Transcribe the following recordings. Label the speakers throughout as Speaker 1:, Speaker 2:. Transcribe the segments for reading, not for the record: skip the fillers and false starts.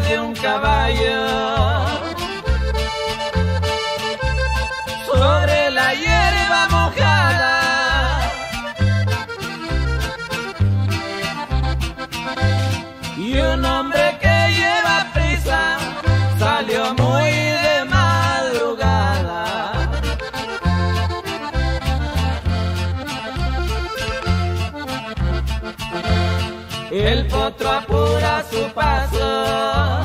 Speaker 1: de un caballo sobre la hierba mojada, y un hombre que lleva prisa salió muy de madrugada. El potro apura su paso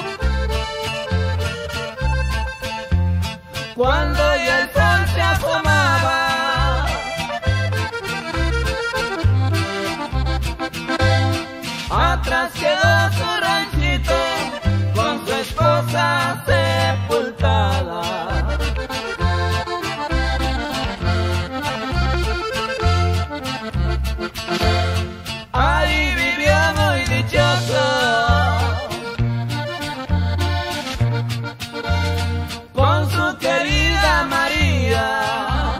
Speaker 1: cuando ya el sol se asomaba. Atrás quedó su ranchito con su esposa sepultada. Ahí vivió muy dichoso con su querida María,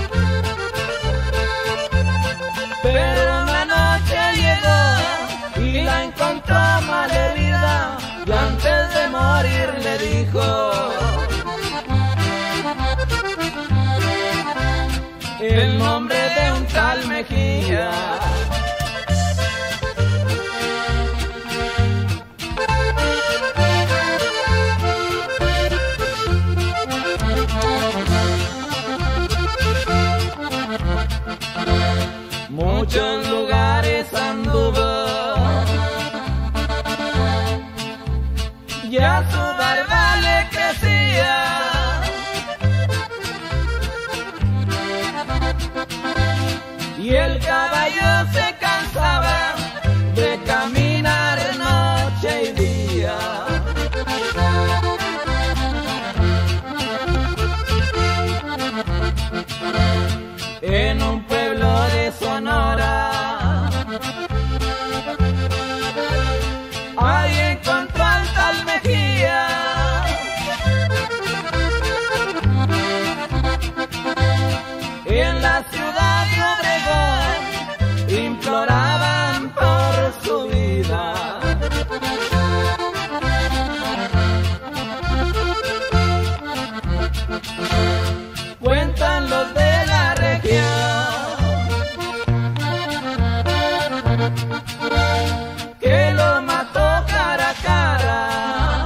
Speaker 1: pero una noche llegó y la encontró malherida, y antes de morir le dijo el nombre de un tal Mejía. Muchos lugares anduvo, ya su barba le crecía, y el caballo se cansaba de caminar noche y día. En un pueblo de Sonora, ahí encontró al tal Mejía, en la ciudad de Obregón imploraban por su vida. Cuentan los de la región que lo mató cara a cara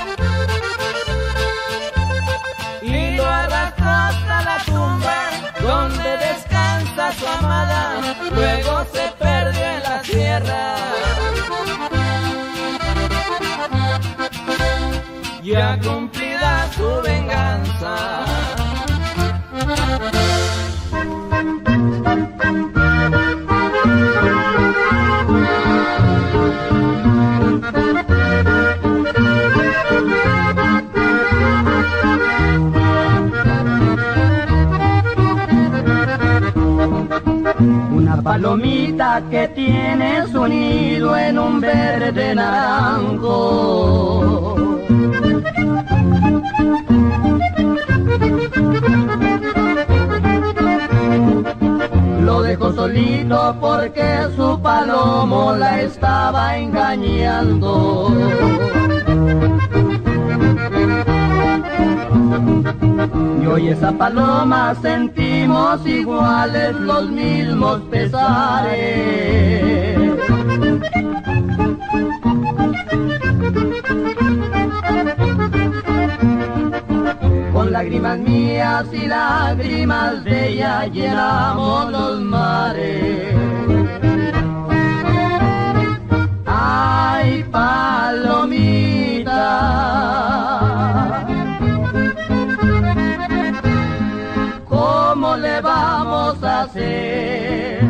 Speaker 1: y lo arrastró hasta la tumba donde descansa su amada, luego se perdió en la sierra. Ya cumplida su venganza,
Speaker 2: una palomita que tiene su nido en un verde naranjo. Lo dejó solito porque su palomo la estaba engañando. Yo y esa paloma sentimos iguales los mismos pesares. Con lágrimas mías y lágrimas de ella llenamos los mares. Ay, palomita, ¿cómo le vamos a hacer?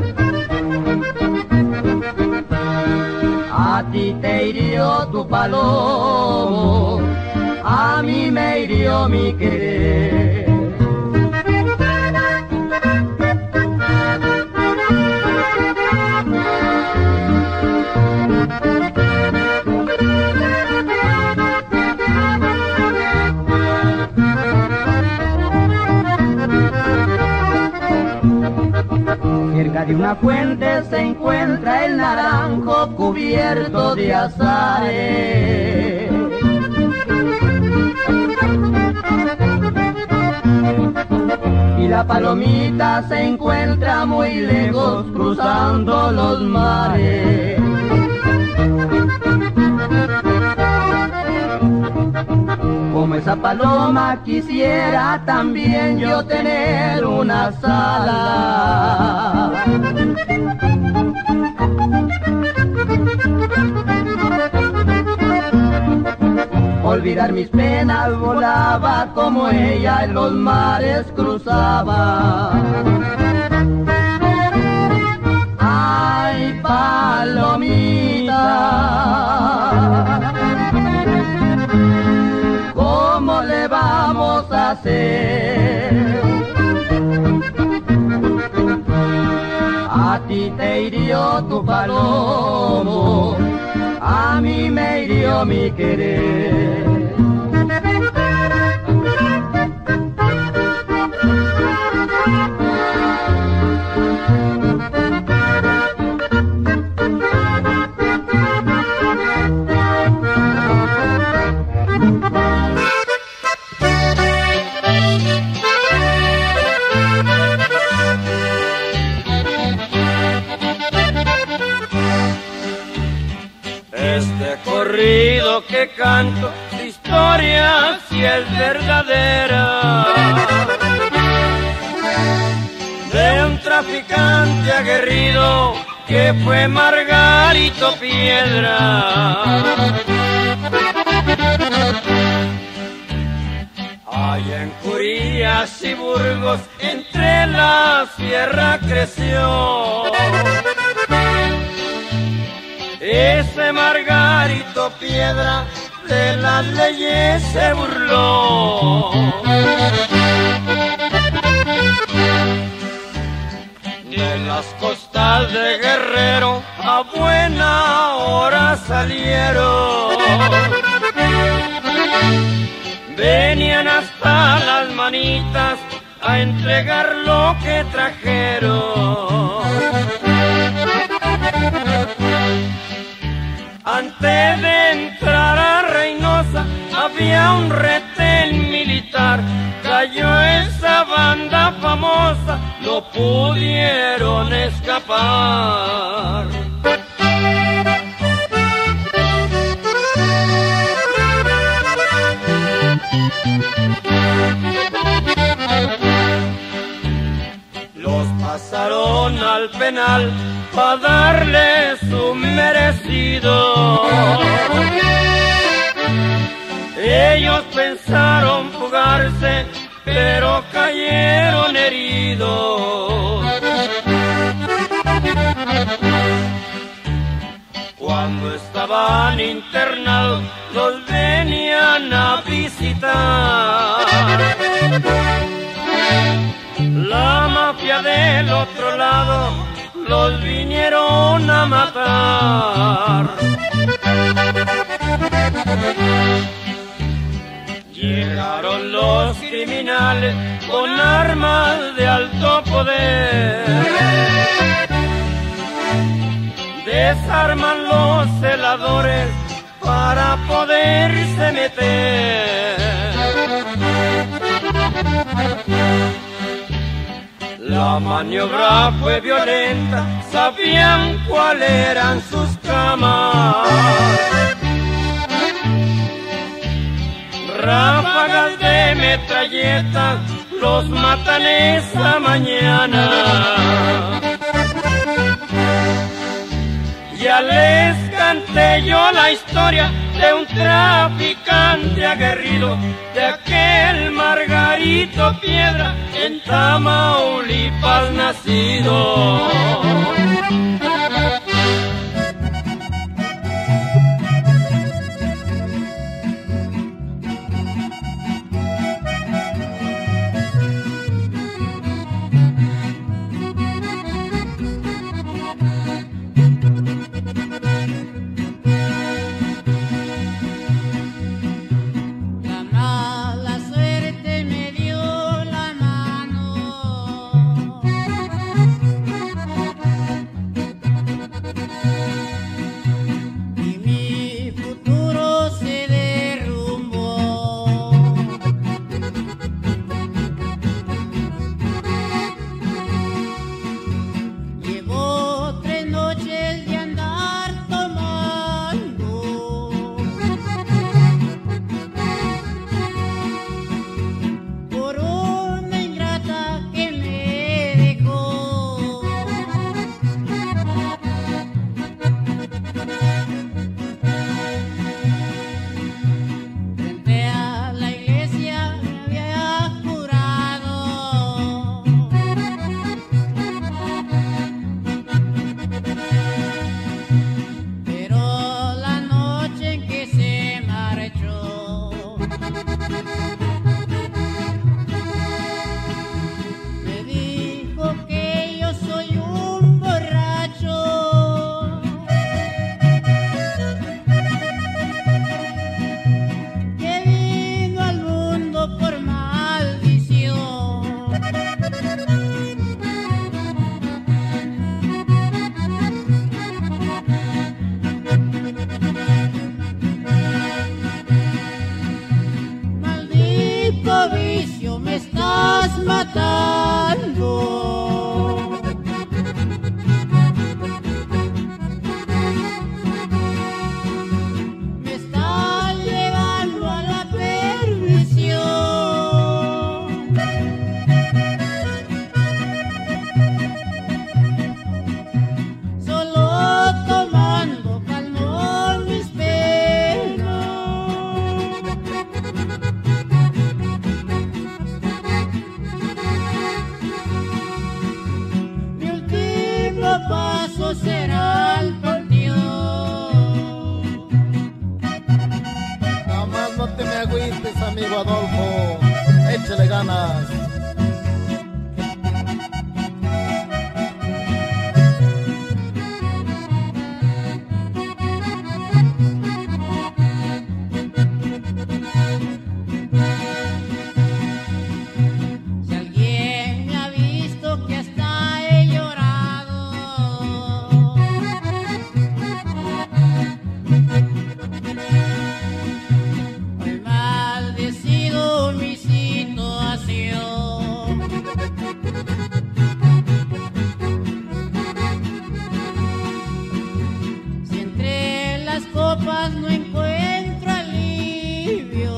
Speaker 2: A ti te hirió tu palomo, a mí me hirió mi querer. cerca de una fuente se encuentra el naranjo cubierto de azares. Y la palomita se encuentra muy lejos cruzando los mares. Como esa paloma quisiera también yo tener unas alas. Olvidar mis penas, volaba como ella en los mares cruzaba. Ay, palomita, ¿cómo le vamos a hacer? A ti te hirió tu palomo, a mí me hirió mi querer.
Speaker 1: Este corrido que canto, su historia si es verdadera, de un traficante aguerrido que fue Margarito Piedra. Allá en Curías y Burgos, entre la sierra creció ese Margarito Piedra, de las leyes se burló. De las costas de Guerrero a buena hora salieron, venían hasta las Manitas a entregar lo que trajeron. Antes de entrar a Reynosa había un retén militar, cayó esa banda famosa, no pudieron escapar. Los pasaron al penal pa' darle su merecido. Ellos pensaron fugarse, pero cayeron heridos. Cuando estaban internados, los venían a visitar. La mafia del otro lado los vinieron a matar. Llegaron los criminales con armas de alto poder, desarman los celadores para poderse meter. La maniobra fue violenta, sabían cuáles eran sus camas. Ráfagas de metralleta los matan esa mañana. Ya les canté yo la historia de un traficante aguerrido, de aquel Margarito Piedra, en Tamaulipas nacido.
Speaker 3: amigo Adolfo, échale ganas.
Speaker 4: No encuentro alivio,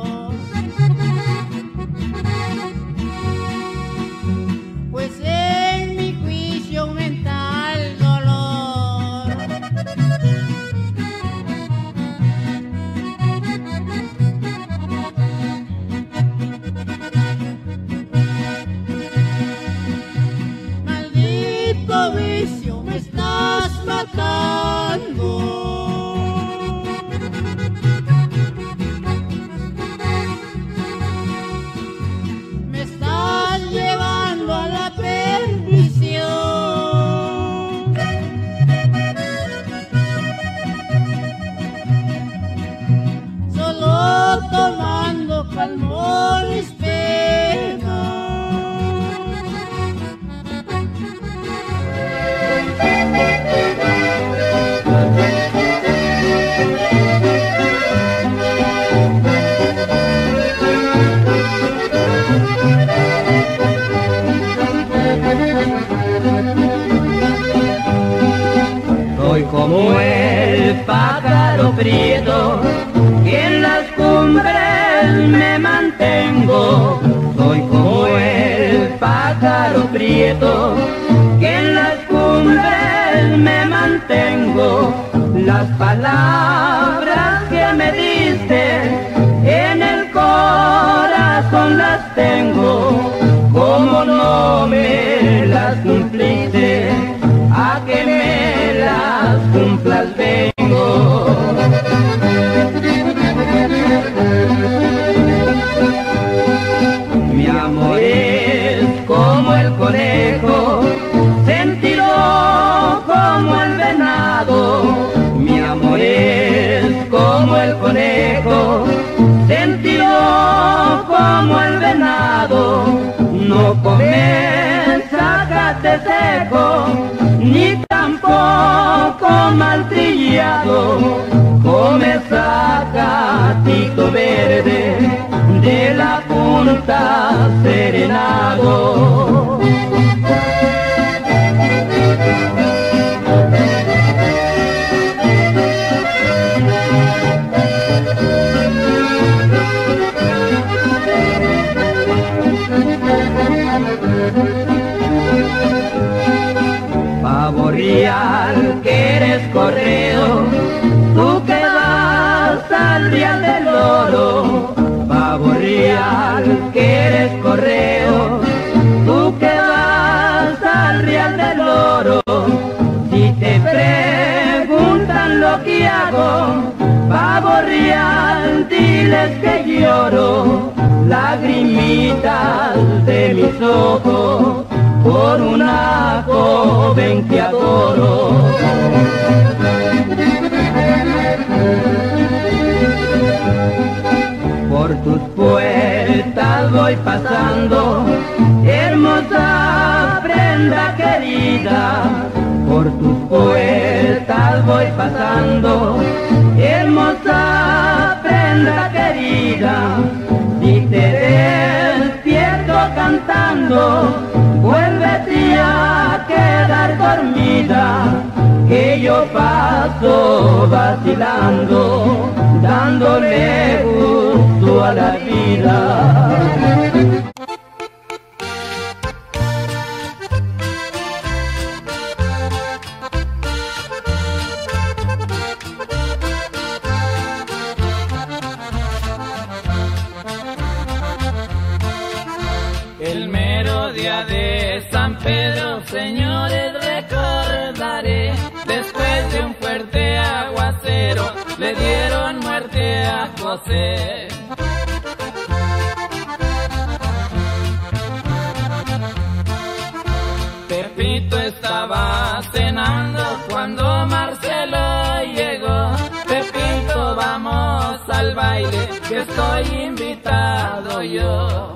Speaker 4: pues en mi juicio aumenta el dolor. Maldito vicio, me estás matando. Tomando calmó mis penas.
Speaker 2: Soy como el pájaro prieto que en las cumbres me mantengo. Soy como el pájaro prieto que en las cumbres me mantengo. Las palabras que me diste en el corazón las tengo. Como no me las cumpliste, a que me las cumplas vengo. Mi amor es como el conejo, sentido como el venado. Mi amor es como el conejo, sentido como el venado. No comes zacate seco, ni tampoco maltrillado. Come zacatito verde de la punta serenado. Pavo real que eres correo, tú que vas al Real del Oro. Pavo real que eres correo, tú que vas al Real del Oro. Si te preguntan lo que hago, pavo real, diles que lloro. Lagrimitas de mis ojos por una joven que adoro. Por tus puertas voy pasando, hermosa prenda querida. Por tus puertas voy pasando, hermosa prenda querida. Si te despierto cantando, vuélvete a quedar dormida, que yo paso vacilando, dándole gusto a la vida.
Speaker 1: El mero día de San Pedro, señores, recordaré, después de un fuerte aguacero, le dieron muerte a José. baile que estoy invitado yo.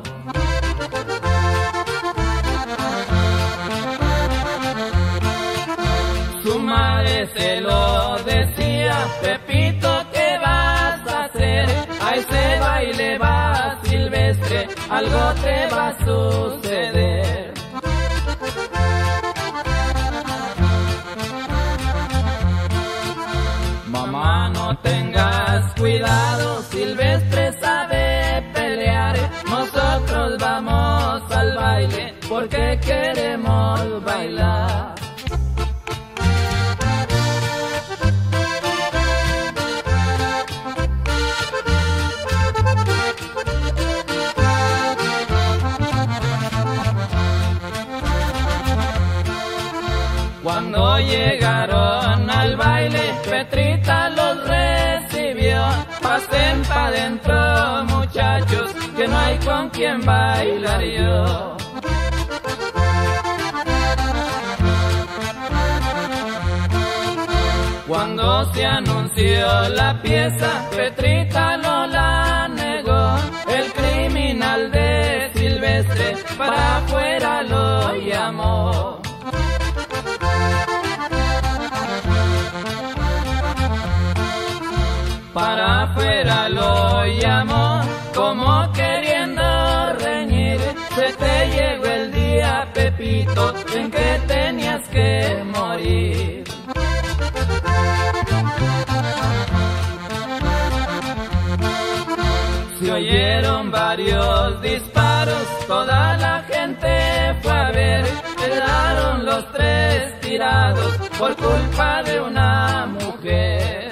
Speaker 1: Su madre se lo decía: Pepito, ¿qué vas a hacer? A ese baile va Silvestre, algo te va a suceder. Mamá, no tengas cuidado, Silvestre sabe pelear. Nosotros vamos al baile porque queremos bailar. Cuando llegaron al baile, Petrita los recibió. Pasen pa' dentro, muchachos, que no hay con quien bailar yo. Cuando se anunció la pieza, Petrita no la negó. El criminal de Silvestre para afuera lo llamó. Para afuera lo llamó, como queriendo reñir. Se te llegó el día, Pepito, en que tenías que morir. Se oyeron varios disparos, toda la gente fue a ver. Quedaron los tres tirados por culpa de una mujer.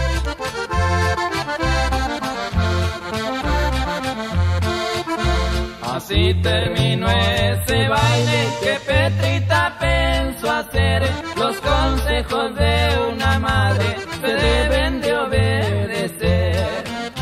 Speaker 1: Así terminó ese baile que Petrita pensó hacer. Los consejos de una madre se deben de obedecer.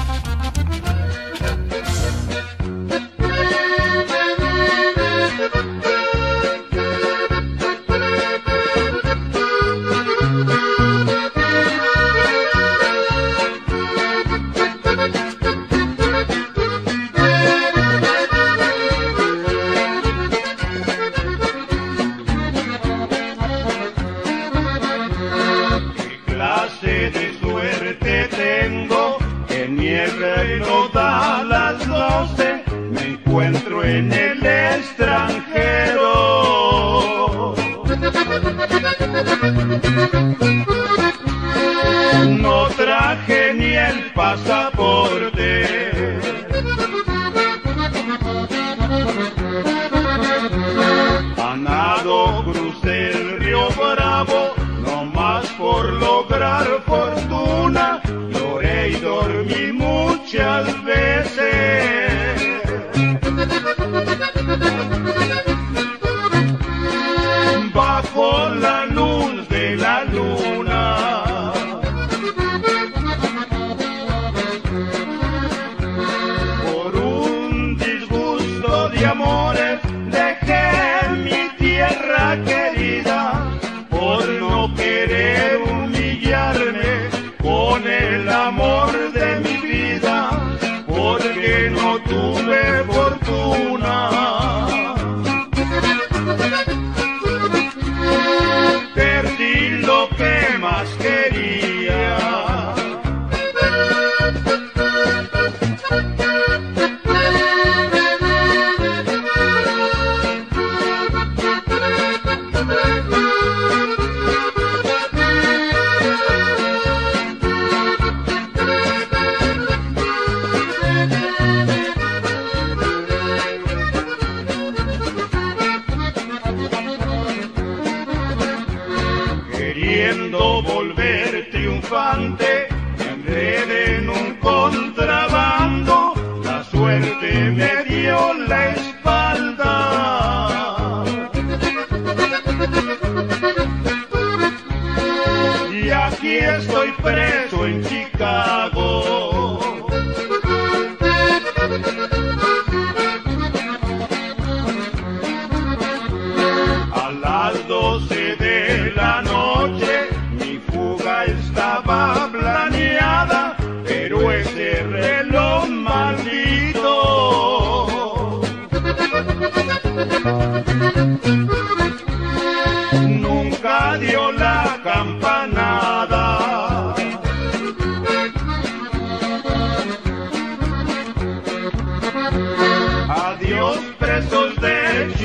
Speaker 5: Encuentro en el extranjero. No traje ni el pasaporte. A nado crucé el río Bravo, no más por lograr fortuna. Lloré y dormí muchas veces. Bajo la luz de la luna, por un disgusto de amores dejé mi tierra querida, por no querer humillarme con el amor de mi vida, porque no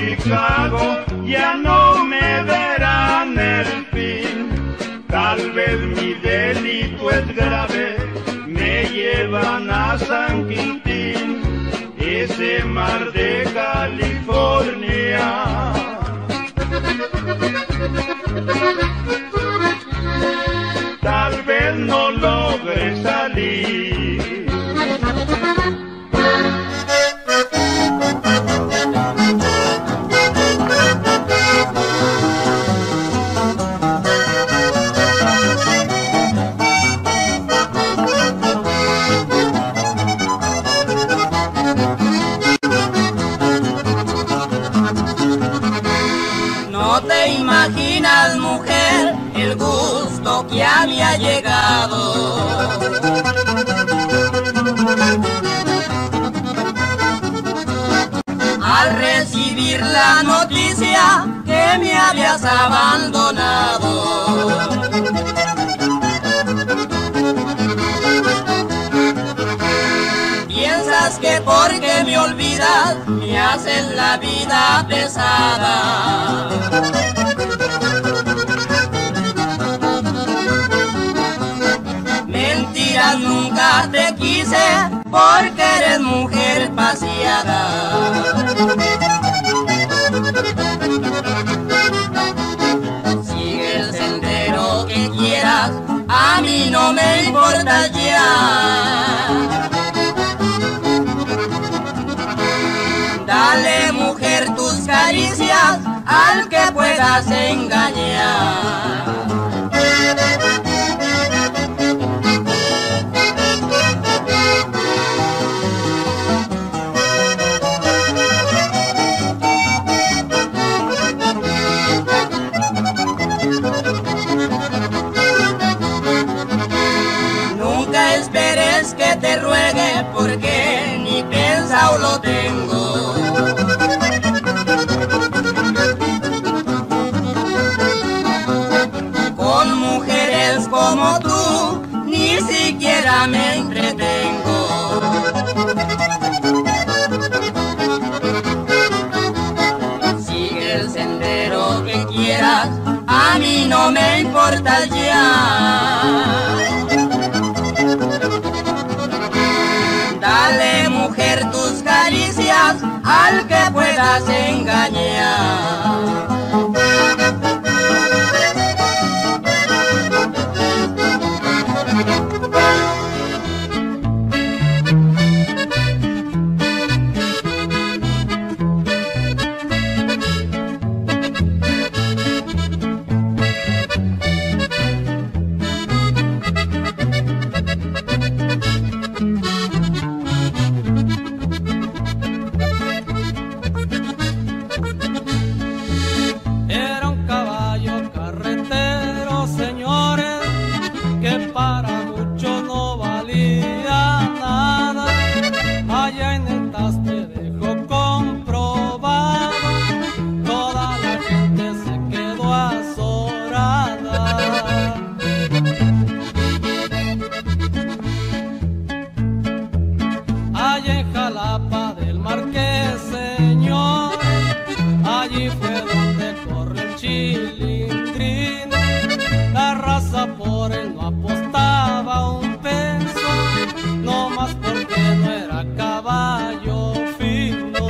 Speaker 5: Chicago, ya no me verán el fin. Tal vez mi delito es grave, me llevan a San Quintín, ese mar de California. Tal vez no logre salir.
Speaker 1: No te imaginas, mujer, el gusto que a mí ha llegado. Al recibir la noticia que me habías abandonado. Piensas que porque me olvidas me haces la vida pesada. Mentiras, nunca te quise porque eres mujer paseada. Sigue el sendero que quieras, a mí no me importa ya. Dale, mujer, tus caricias al que puedas engañar. Nunca esperes que te ruegue porque ni pensado lo tengo. Con mujeres como tú ni siquiera me entretengo. Sigue el sendero que quieras, a mí no me importa ya. Dale, mujer, tus caricias al que puedas engañar.
Speaker 6: Por él no apostaba un peso, no más porque no era caballo fino.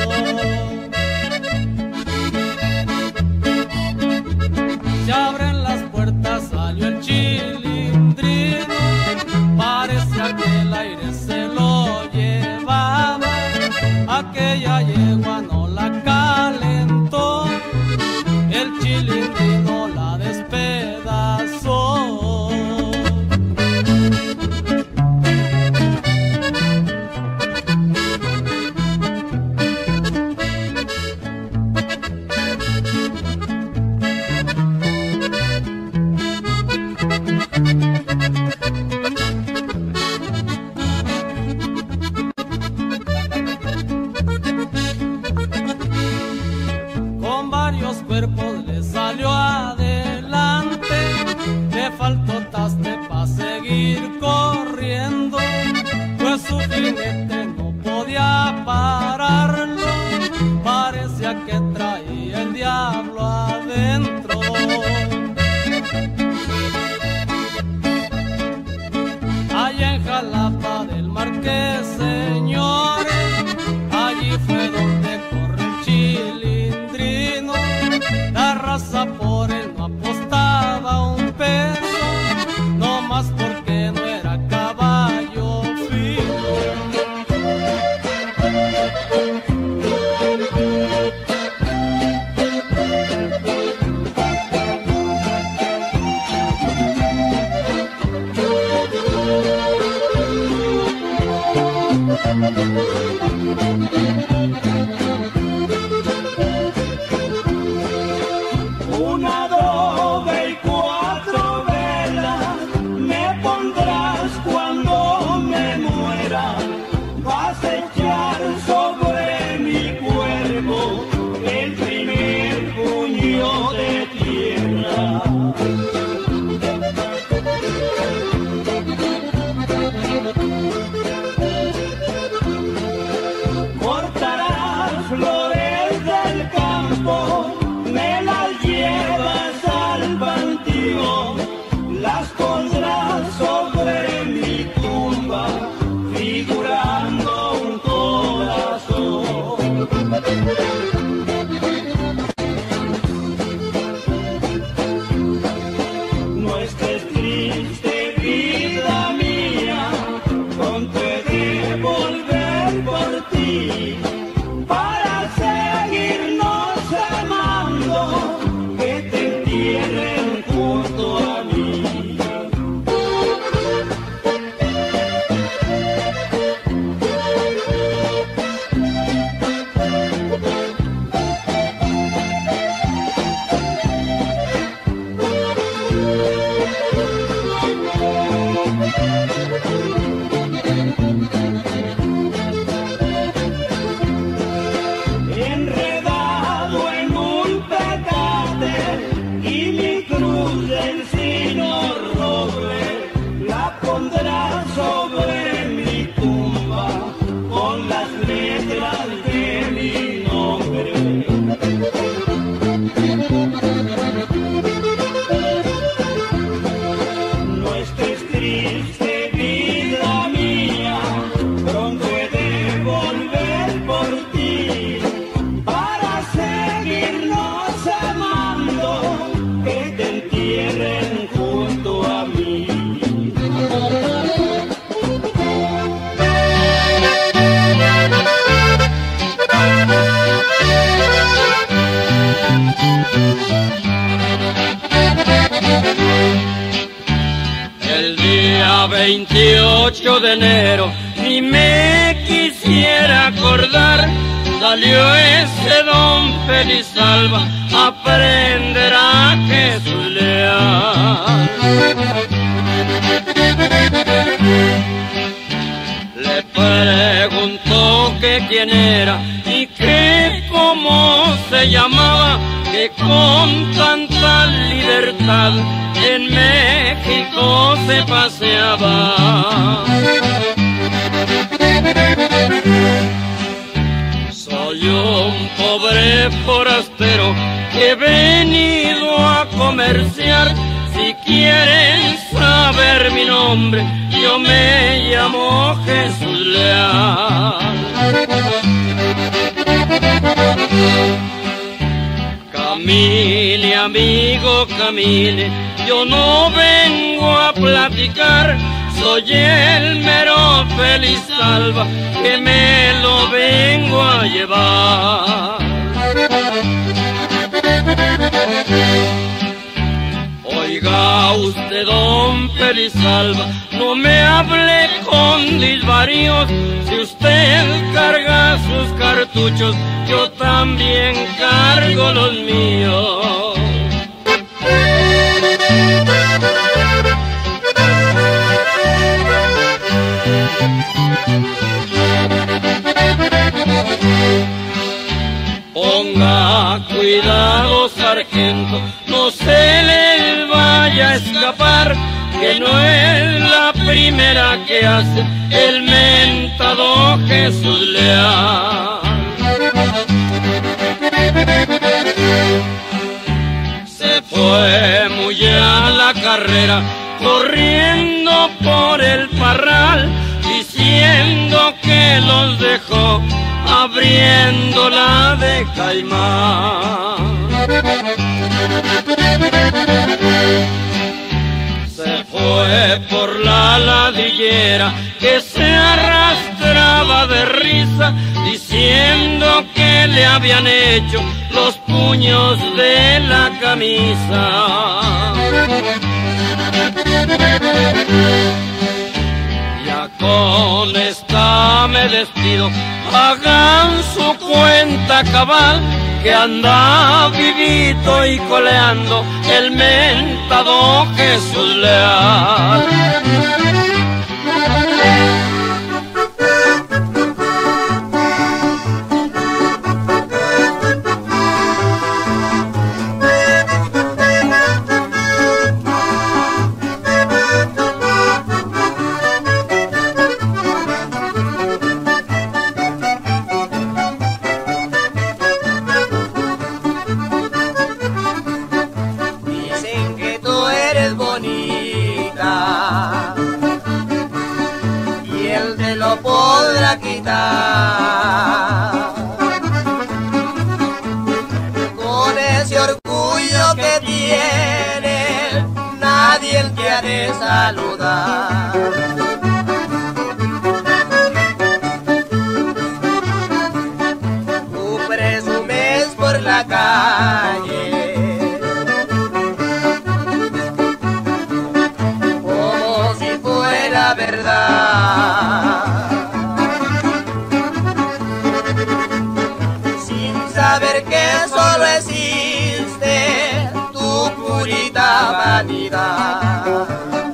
Speaker 6: Se abren las puertas, salió el chilindrino, parecía que el aire se lo llevaba, aquella yegua no la calentó, el chilindrino la despedazó. Cuerpos le salió adelante, le faltó taste para seguir corriendo, pues su jinete no podía pararlo, parecía que traía
Speaker 5: Una doble y 4 velas me pondrás cuando me muera. Vas a echar sobre mi cuerpo el primer puño de tierra. Cortarás flores del campo, me las llevas al panteón, las pondrás sobre mi tumba, figurando un corazón. No estés triste, vida mía, pronto he de volver por ti, para seguirnos amando, que te entierren junto a mí. Enredado en un petate y mi cruz de encino roble, la pondrás sobre mi tumba con las letras de mi nombre. No estés triste, vida mía, pronto he de volver por ti, para seguirnos amando, que te entierren junto a mí.
Speaker 1: El día 28 de enero, ni me quisiera acordar, salió ese don Felizalva a prender a Jesús Leal. Le preguntó que quién era y que cómo se llamaba, que con tanta libertad en México se paseaba. Soy un pobre forastero que he venido a comerciar. Si quieren saber mi nombre, yo me llamo Jesús Leal. Camine, amigo, camine, yo no vengo a platicar, soy el mero Felizalva que me lo vengo a llevar. Oiga usted, don Felizalva, no me hable con desvaríos, si usted carga sus cartuchos, yo también cargo los míos. Ponga cuidado, sargento, no se le vaya a escapar, que no es la primera que hace el mentado Jesús Leal. Se fue muy a la carrera, corriendo por el parral, diciendo que los dejó abriendo la de Caimán. Se fue por la ladrillera que se arrastraba de risa, diciendo que le habían hecho los puños de la camisa. Ya
Speaker 7: con esta me despido. Hagan su cuenta cabal, que anda vivito y coleando el mentado Jesús Leal.
Speaker 8: Con ese orgullo que tienes, nadie te ha de saludar. Tú presumes por la calle como si fuera verdad, saber que solo existe tu purita vanidad.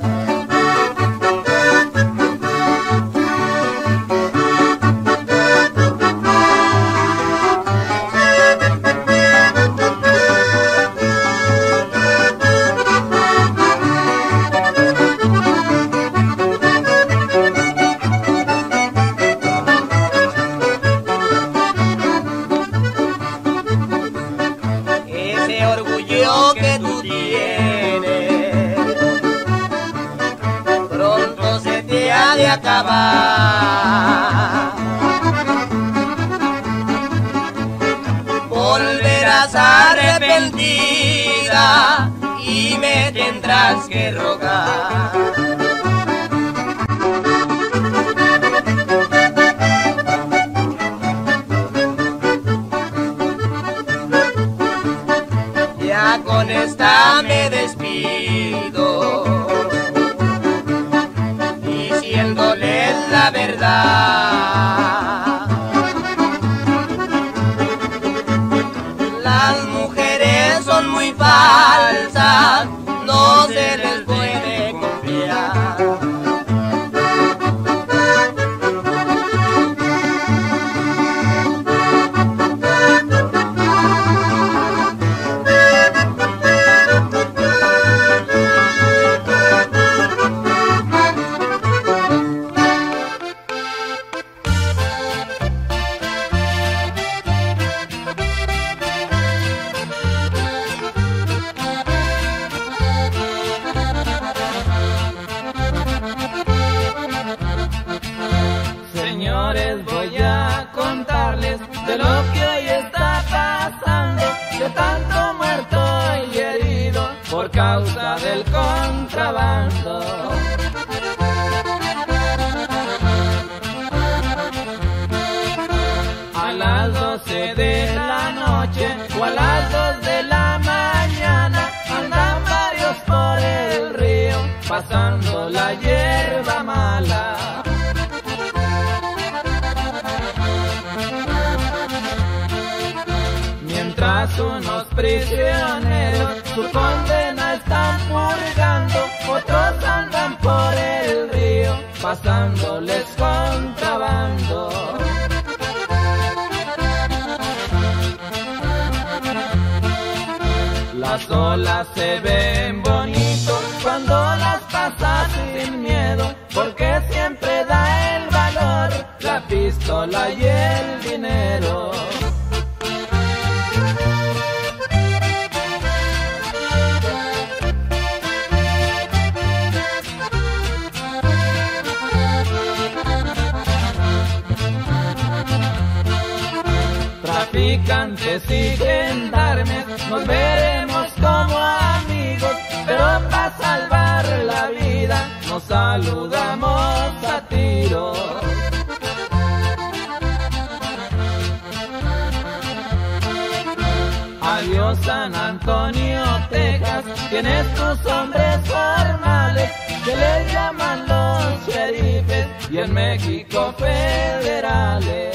Speaker 8: Que tú tienes pronto se te ha de acabar. Volverás arrepentida y me tendrás que rogar. Ya con esta me despido, diciéndoles la verdad. Las mujeres son muy falsas, no se les puede confiar.
Speaker 1: Señores, voy a contarles de lo que hoy está pasando, de tanto muerto y herido por causa del contrabando. A las 12 de la noche o a las 2 de la mañana andan varios por el río pasando la hierba mala. Mientras unos prisioneros su condena están purgando, otros andan por el río pasándoles contrabando. Las olas se ven bonitos cuando las pasas sin miedo, porque siempre da el valor la pistola y el dinero. Traficantes y gendarmes nos veremos como amigos, pero para salvar la vida nos saludamos a tiros. Adiós San Antonio, Texas, tienes tus hombres formales que le llaman los sheriffes y en México federales.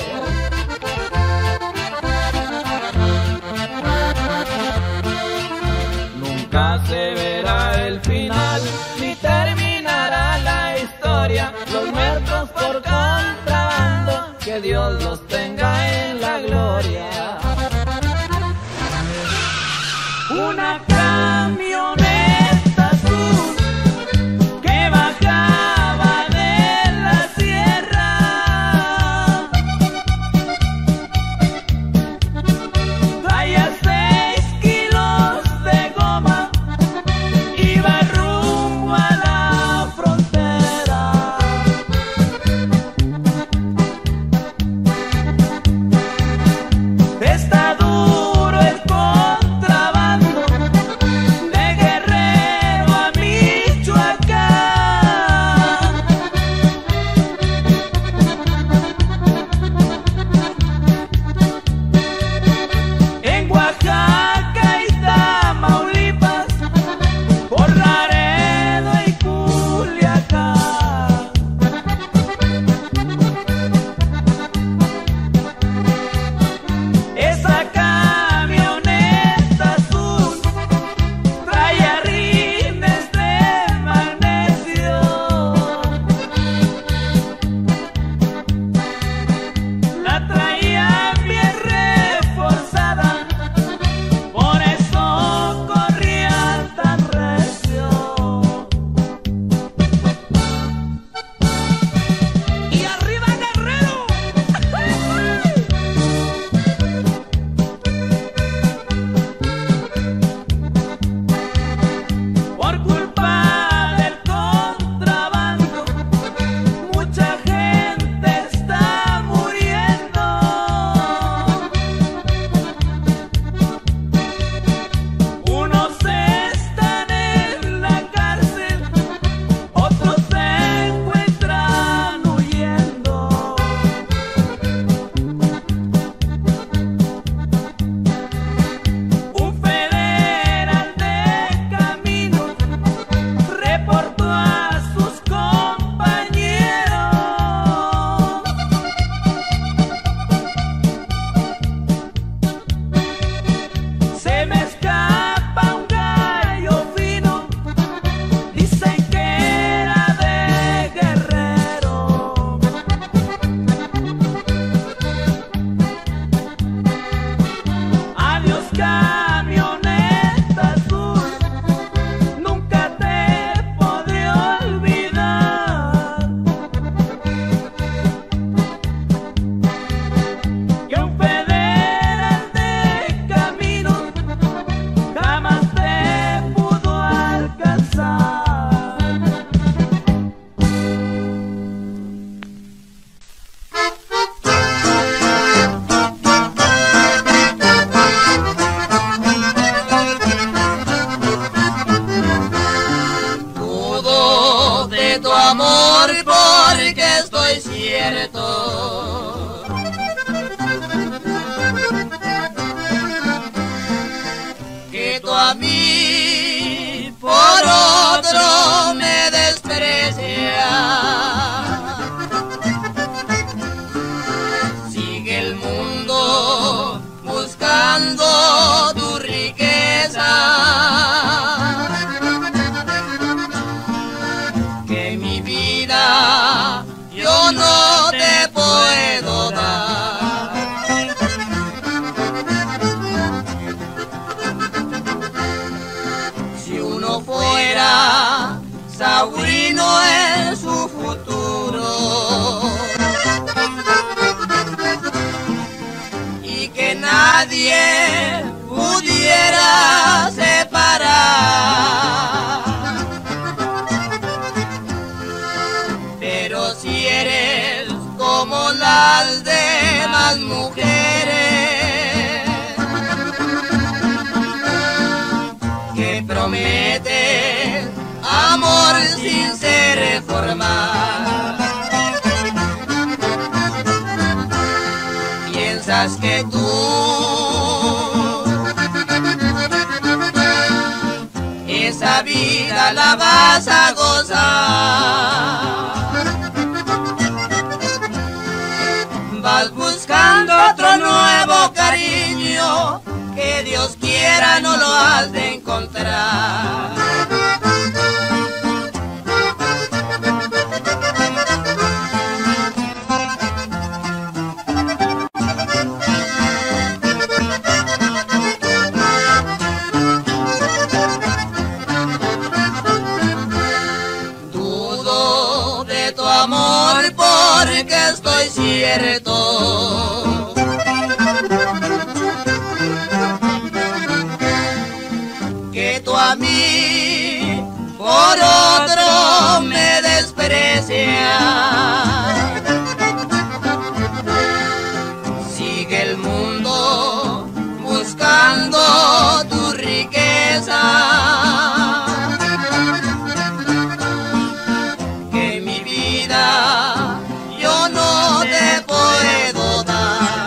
Speaker 1: Nunca se verá el final, ni terminará la historia. Los muertos por contrabando, que Dios los tenga en la gloria. Una camioneta azul que bajaba de la sierra, traía 6 kilos de goma, iba rumbo a la frontera. Está duro el contrabando de Guerrero a Michoacán. En Oaxaca y Tamaulipas, por Laredo y Culiacán. Esa camioneta azul traía rines de magnesio. La traía bien reforzada, por eso corría tan recio. ¡Y arriba Guerrero! Por culpa del contrabando, mucha gente está muriendo. Unos están en la cárcel, otros se encuentran huyendo. Un federal de caminos reportó a sus compañeros: se me escapa un gallo fino, dicen que era de Guerrero. Adiós camioneta azul, nunca te podré olvidar. Que un federal de caminos jamás te pudo alcanzar.
Speaker 8: Dudo de tu amor porque estoy cierto que tú a mí por otro me desprecias. Sigue el mundo buscando tu riqueza, que mi vida yo no te puedo dar. Si uno fuera Saurino en su futuro y que nadie pudiera separar, pero si eres como las demás mujeres que prometen amor sin ser formal, piensas que tú esa vida la vas a gozar rosa. Vas buscando otro nuevo cariño, que Dios quiera no lo has de encontrar. Dudo de tu amor porque estoy cierto que tú a mí por otro me desprecias. Sigue el mundo buscando tu riqueza, que mi vida yo no te puedo dar.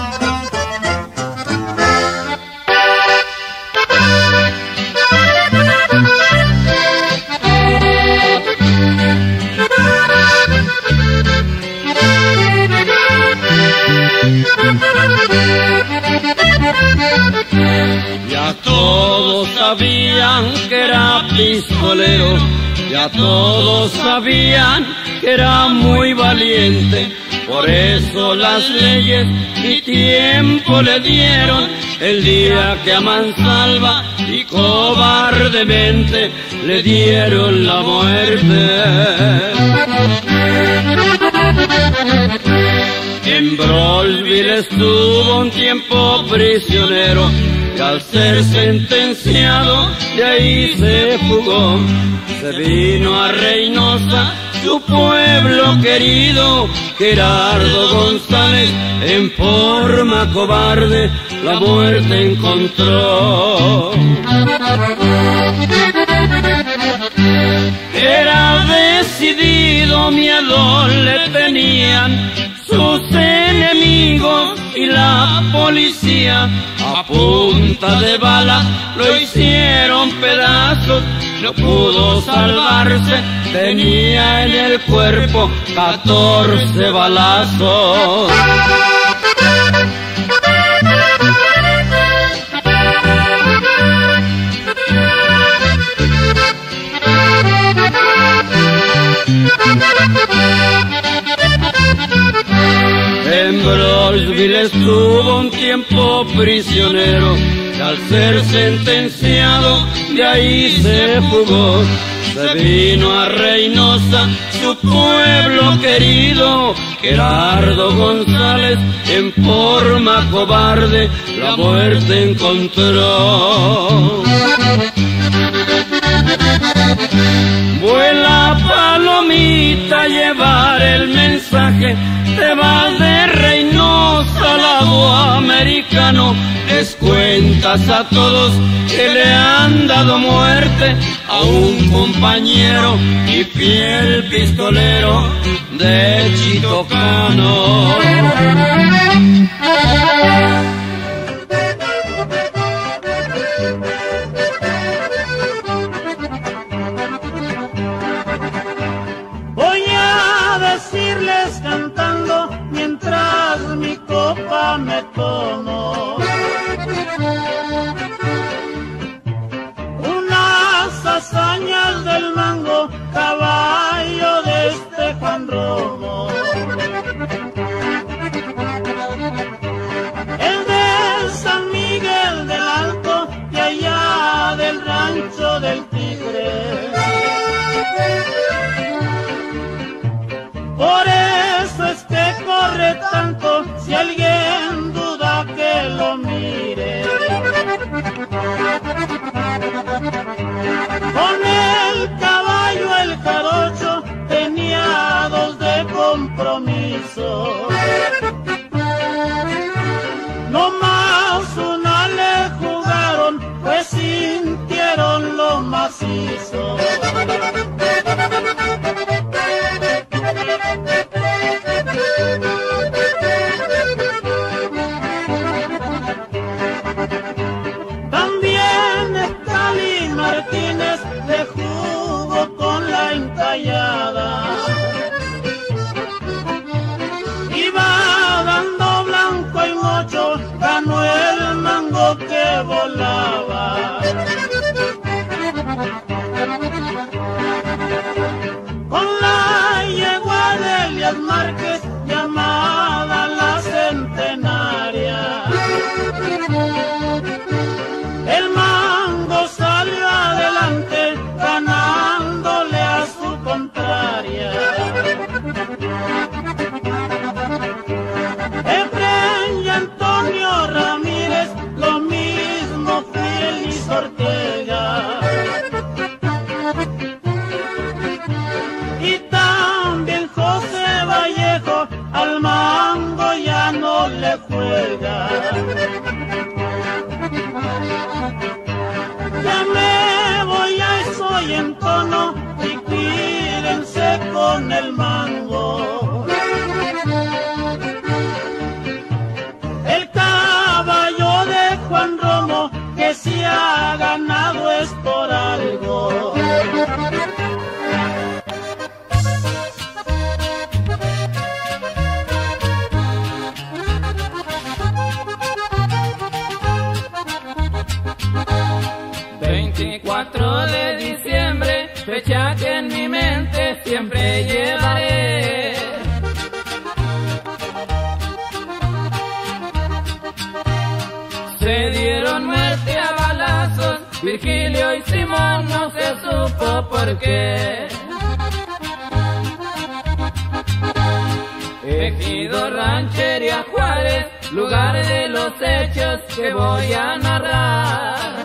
Speaker 7: Ya todos sabían que era pistolero, ya todos sabían que era muy valiente. Por eso las leyes y tiempo le dieron el día que a mansalva y cobardemente le dieron la muerte. En Brollville estuvo un tiempo prisionero y al ser sentenciado de ahí se fugó. Se vino a Reynosa, su pueblo querido. Gerardo González en forma cobarde la muerte encontró. Era decidido, miedo le tenían sus enemigos y la policía. A punta de bala lo hicieron pedazos, no pudo salvarse, tenía en el cuerpo 14 balazos. En Brollville estuvo un tiempo prisionero y al ser sentenciado de ahí se fugó. Se vino a Reynosa, su pueblo querido. Gerardo González en forma cobarde la muerte encontró. Vuela palomita a llevar el mensaje, te vas de Reynosa al lado americano. Les cuentas a todos que le han dado muerte a un compañero y fiel pistolero de Chitocano.
Speaker 4: Voy a decirles cantando mientras mi copa me tomo unas hazañas del mango, caballo de este Juan Romo. El de San Miguel del Alto y allá del rancho del Tigre. Por eso es que corre tanto, si alguien duda que lo mire. Con el caballo el jarocho tenía 2 de compromiso. No más una le jugaron, pues sintieron lo macizo. También Stalin Martínez le jugó con la volaba. Con la yegua de Elias Márquez llamada la Centenaria, el mango salió adelante ganándole a su contraria. Efraín y Antonio Ramírez, lo mismo Félix Ortega. Y también José Vallejo al mango ya no le juega. Ya me voy, ya estoy en tono y cuídense con el mango. El caballo de Juan Romo que si ha ganado es por algo.
Speaker 1: De diciembre, fecha que en mi mente siempre llevaré. Se dieron muerte a balazos, Virgilio y Simón, no se supo por qué. Ejido Ranchería Juárez, lugar de los hechos que voy a narrar.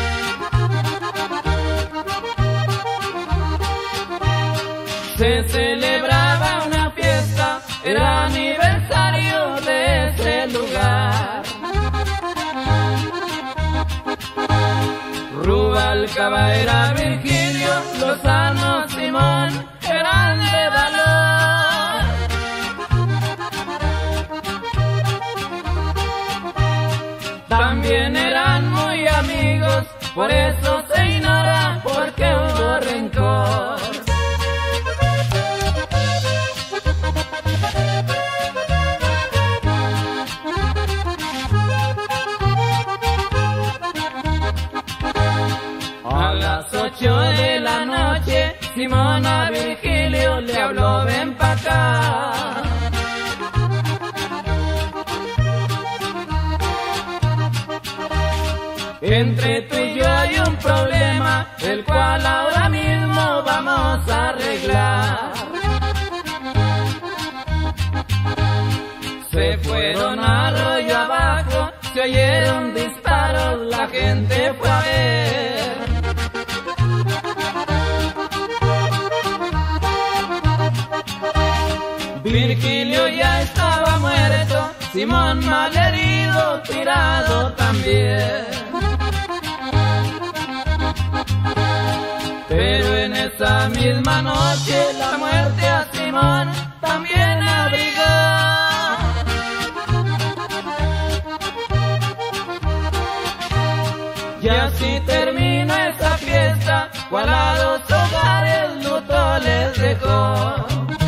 Speaker 1: Se celebraba una fiesta, era aniversario de ese lugar. Rubalcaba era Virgilio, Lozano Simón eran de valor. También eran muy amigos, por eso se ignora por qué hubo rencor. A las 8 de la noche, Simón a Virgilio le habló, ven pa' acá. Entre tú y yo hay un problema, el cual ahora mismo vamos a arreglar. Se fueron arroyo abajo, se oyeron disparos, la gente fue a ver. Virgilio ya estaba muerto, Simón malherido, tirado también. Pero en esa misma noche la muerte a Simón también abrigó. Y así termina esa fiesta, cual a los hogares luto les dejó.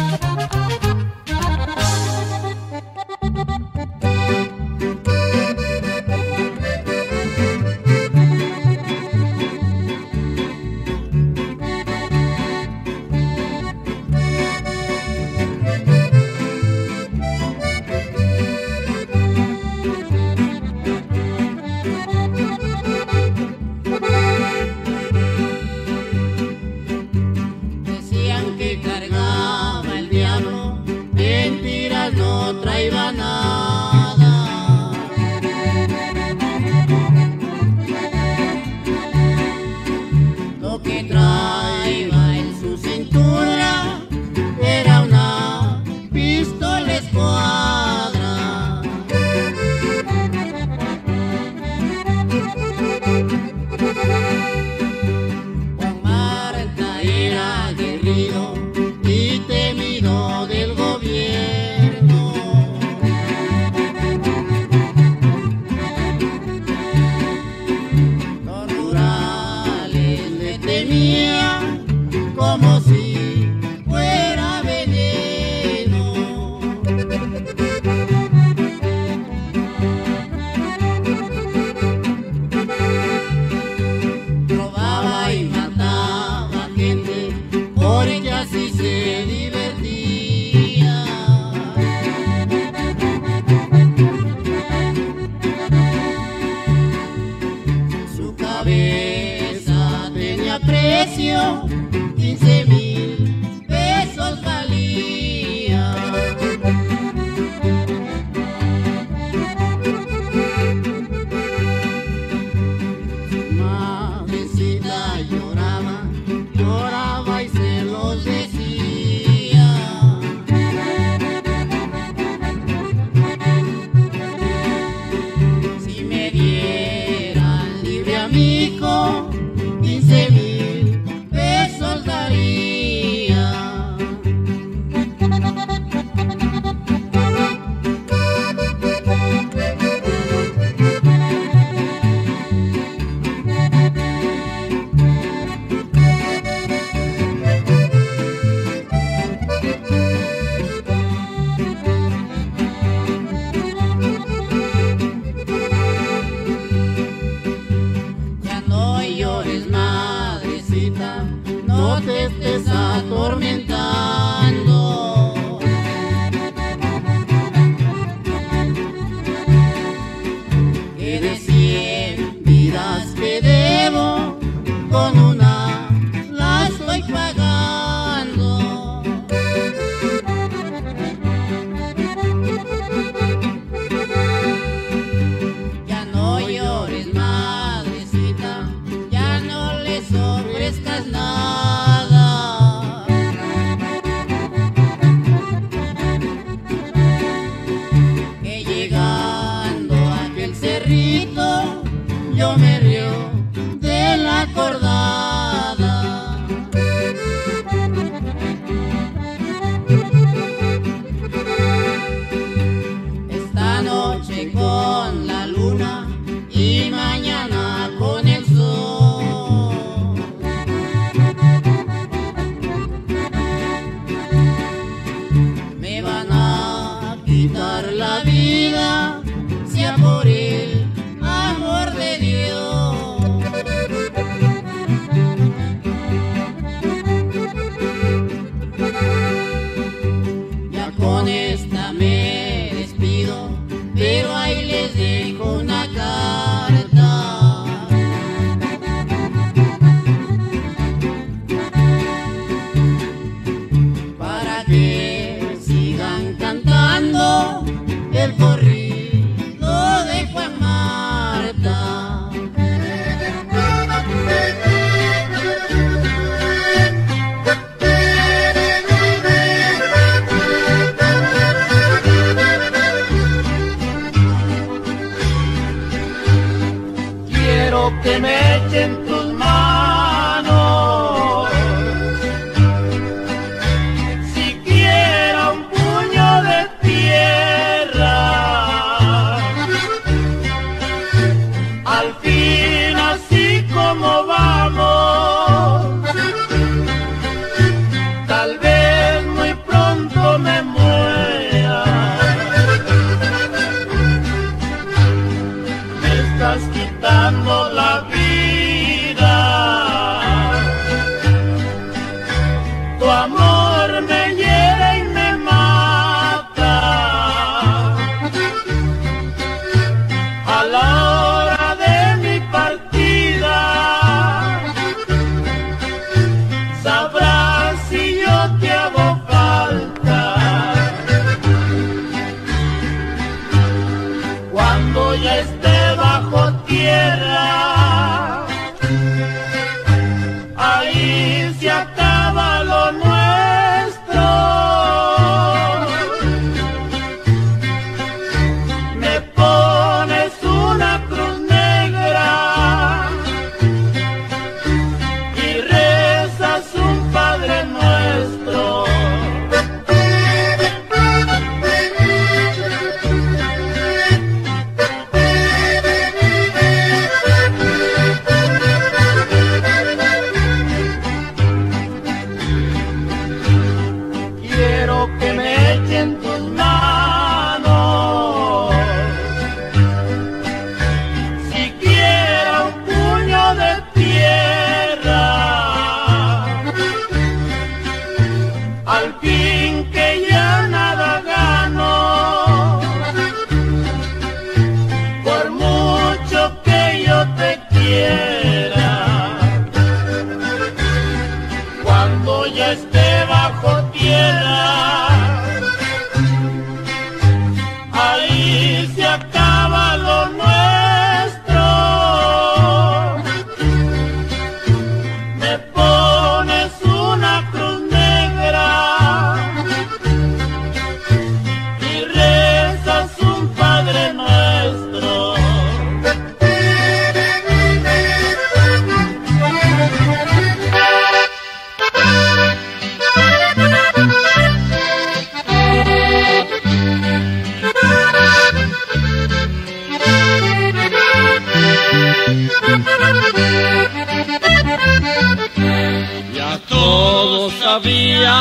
Speaker 8: Decían que cargaba el diablo, mentiras no traía nada. Lo que traía en su cintura era una pistola escuadra. Juan Marta era aguerrido y temido del gobierno.
Speaker 4: amigo, 15,000 pesos valía. Madrecita lloraba, lloraba y se los decía. Si me dieran libre amigo, 15,000 pesos daría. Ya no llores, madrecita, no te estés atormentando. Que de 100 vidas que debo, con una la estoy pagando. Ya no llores, madrecita, ya no les ofrezcas nada. Que llegando a aquel cerrito, yo me río de la acordada. Esta noche con la luna y mañana con el sol. Me van a quitar la vida, sea por el amor de Dios. Ya con esta me despido, pero ahí les dejo una carta. Para que sigan cantando el corrido de Juan Marta.
Speaker 1: Quiero que me echen tus manos, siquiera un puño de tierra. Al fin, así como vamos, tal vez muy pronto me muera. Me estás quitando la vida, tu amor me hiere y me mata. A la hora de mi partida, sabrás si yo te hago falta. Cuando ya esté bajo tierra, ahí se acaba lo nuestro. Me pones una cruz negra y rezas un Padre Nuestro.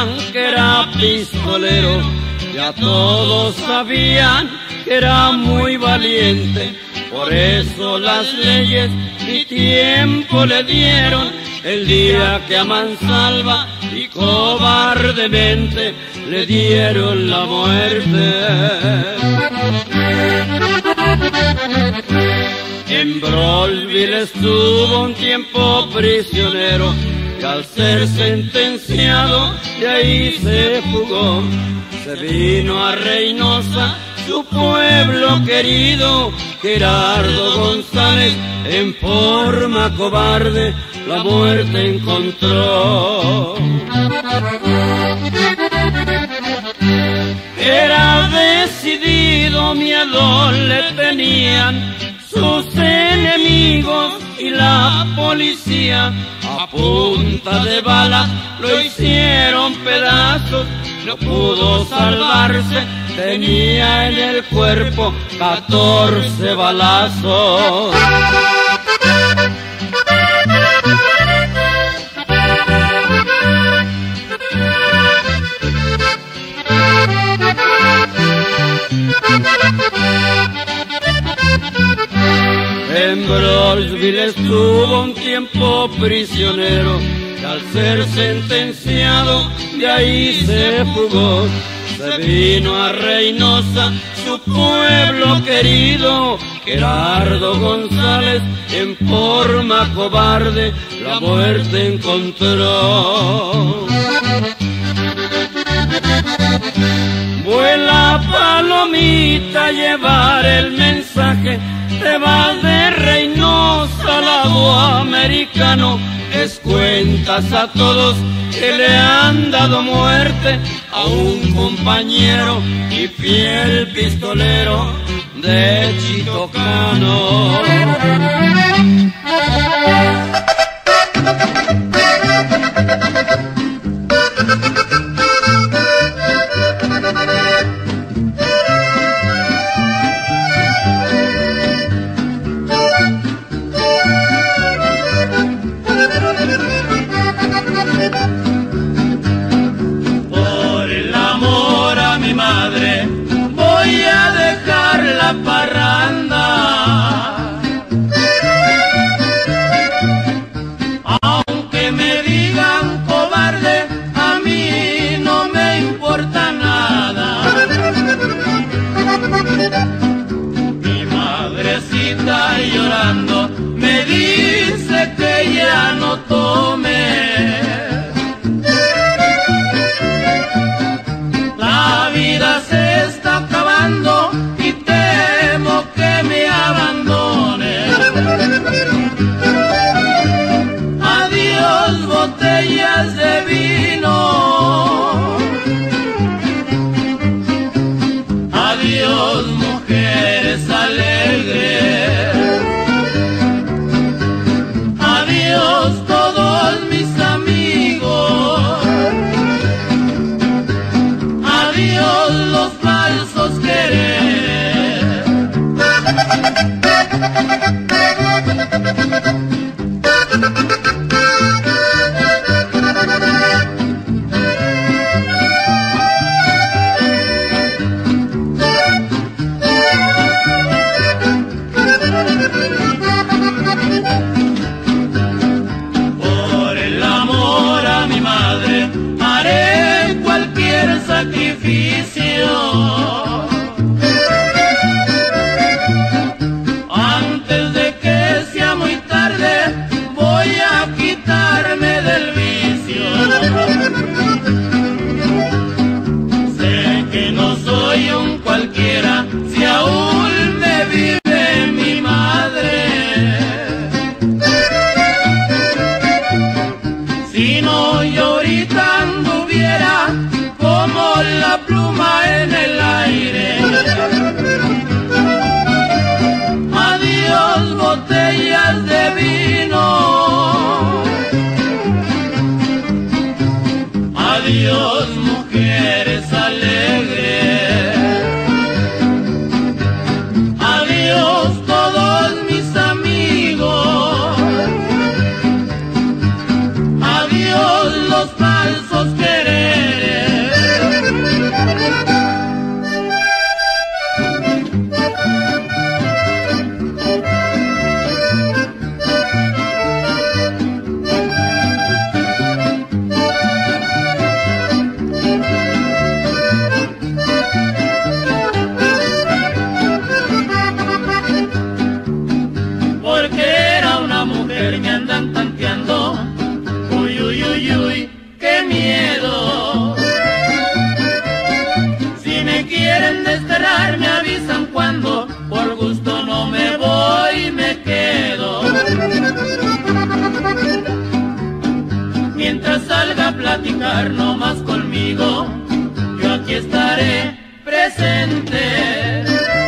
Speaker 7: sabían que era pistolero, ya todos sabían que era muy valiente. Por eso las leyes ni tiempo le dieron el día que a mansalva y cobardemente le dieron la muerte. En Brollville estuvo un tiempo prisionero y al ser sentenciado de ahí se fugó. Se vino a Reynosa, su pueblo querido. Gerardo González en forma cobarde la muerte encontró. Era decidido, miedo le tenían sus enemigos y la policía. A punta de bala lo hicieron pedazos, no pudo salvarse, tenía en el cuerpo 14 balazos. En Brollville estuvo un tiempo prisionero y al ser sentenciado de ahí se fugó. Se vino a Reynosa, su pueblo querido. Gerardo González en forma cobarde la muerte encontró. Vuela palomita a llevar el mensaje, te vas de Reynosa al lado americano. Les cuentas a todos que le han dado muerte a un compañero y fiel pistolero de Chitocano.
Speaker 4: Voy a dejar la parranda, aunque me digan cobarde, a mí no me importa nada. Mi madrecita llorando me dice que ya no tome. Se está acabando y temo que me abandone. Adiós botellas de vino, adiós mujeres alegres, adiós todos mis amigos, adiós los falsos querer. Por el amor a mi madre haré cualquier sacrificio. Antes de
Speaker 1: desterrar me avisan cuando, por gusto no me voy, me quedo. Mientras salga a platicar no más conmigo, yo aquí estaré presente.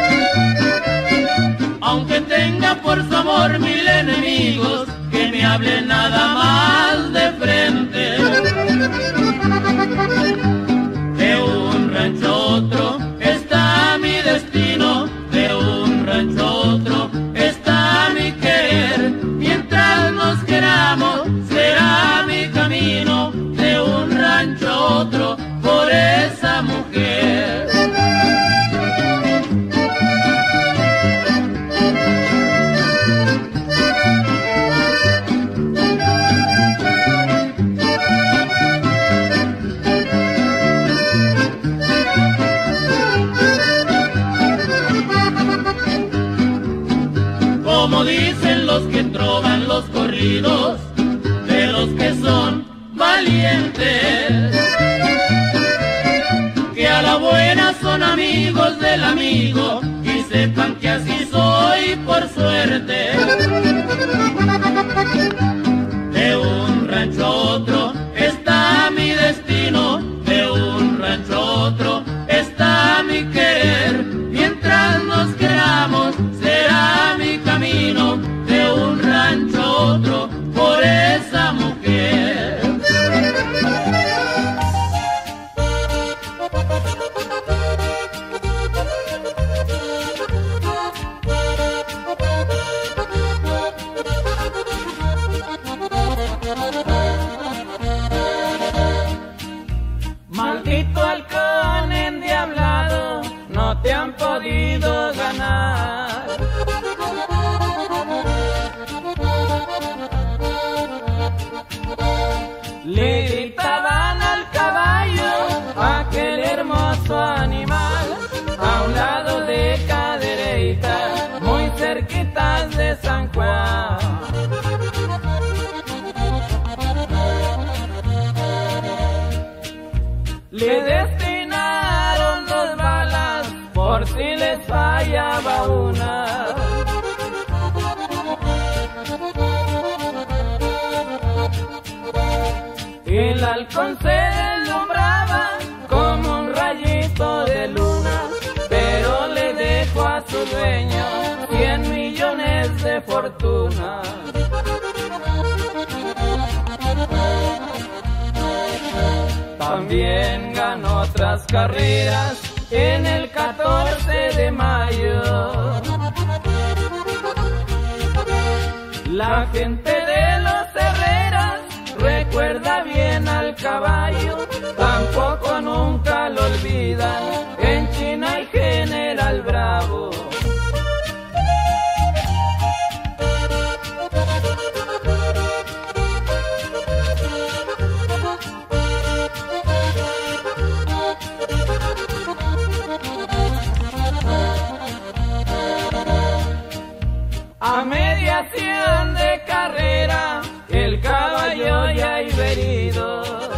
Speaker 1: Aunque tenga por su amor mil enemigos, que me hablen nada más de frente. De un rancho a otro está mi destino, de un rancho a otro está mi querer. Mientras nos queramos será mi camino, de un rancho a otro por esa mujer. Como dicen los que trovan los corridos, de los que son valientes, que a la buena son amigos del amigo, y sepan que así soy por suerte. De un rancho a otro está mi destino, de un rancho a otro está mi querer. Mientras nos queramos será mi camino, de un rancho a otro por esa mujer. Maldito halcón endiablado, no te han podido ganar. Le gritaban al caballo, aquel hermoso animal, a un lado de Cadereyta, muy cerquitas de San Juan. Le destinaron 2 balas por si les fallaba una. El halcón se deslumbraba como un rayito de luna, pero le dejó a su dueño 100 millones de fortuna. También ganó otras carreras en el 14 de mayo. La gente de los Herreras recuerda bien al caballo, tampoco nunca lo olvidan en China y General Bravo. A mediación de carrera, el caballo ya iba herido.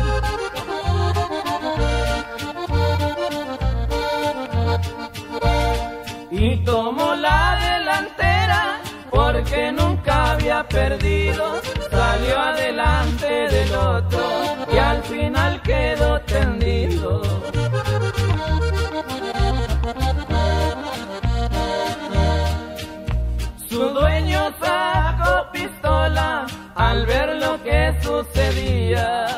Speaker 1: Y tomó la delantera porque nunca había perdido. Salió adelante del otro y al final quedó tendido. Su dueño sacó pistola al ver lo que sucedía.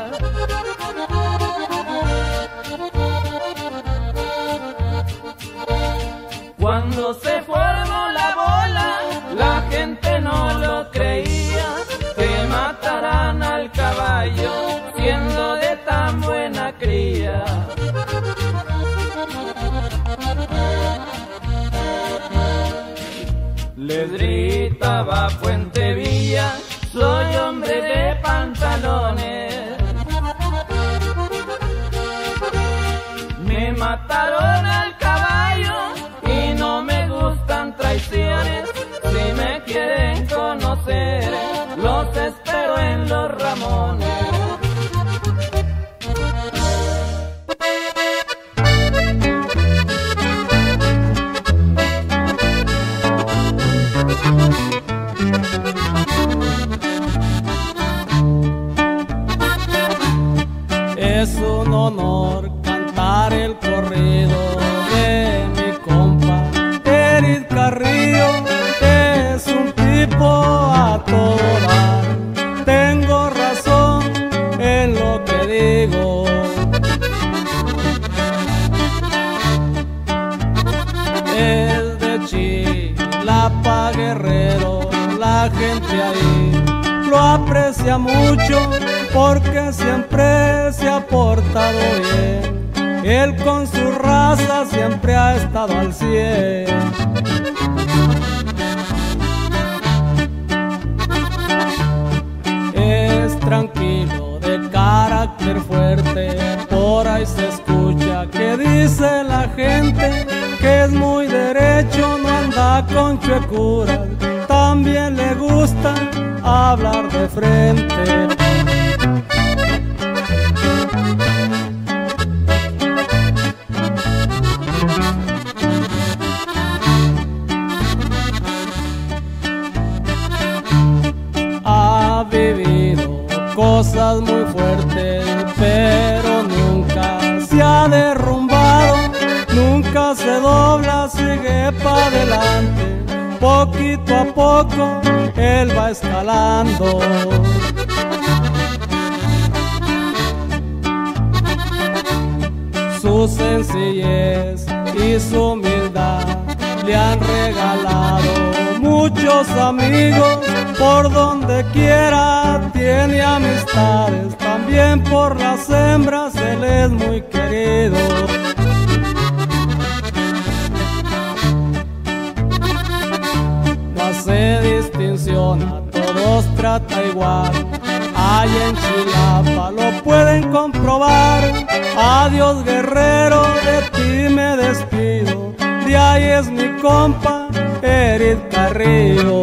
Speaker 1: Cuando se formó la bola, la gente no lo creía, que matarán al caballo siendo de tan buena cría. Les gritaba Puente Villa, soy hombre de pantalones. Me mataron al caballo y no me gustan traiciones. Si me quieren conocer, los espero en Los Ramones.
Speaker 6: Chilapa, Guerrero, la gente ahí lo aprecia mucho porque siempre se ha portado bien. Él con su raza siempre ha estado al 100. Es tranquilo, de carácter fuerte, por ahí se escucha que dice la gente que es muy derecho, no anda con chuecuras, también le gusta hablar de frente. Ha vivido cosas muy fuertes, pero nunca se ha derrumbado, nunca se dobla, sigue para adelante. Poquito a poco él va escalando. Su sencillez y su humildad le han regalado muchos amigos, por donde quiera tiene amistades, también por las hembras él es muy querido. No hace distinción, a todos trata igual, allá en Chilapa lo pueden comprobar. Adiós guerrero, de ti me despido, de ahí es mi compa Eric Carrillo.